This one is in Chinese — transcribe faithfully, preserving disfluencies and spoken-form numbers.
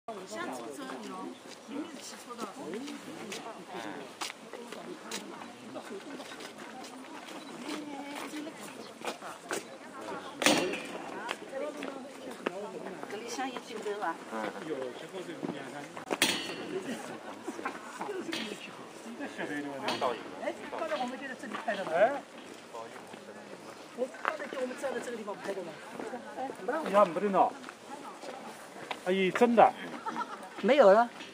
下次这里哦，明明骑车的。这里想一斤多吧？有，这个是两三。哎，刚才我们就在这里拍的嘛。哎。我刚才就我们站在这个地方拍的嘛。哎，没有。你还没得呢？阿姨真的。没有了。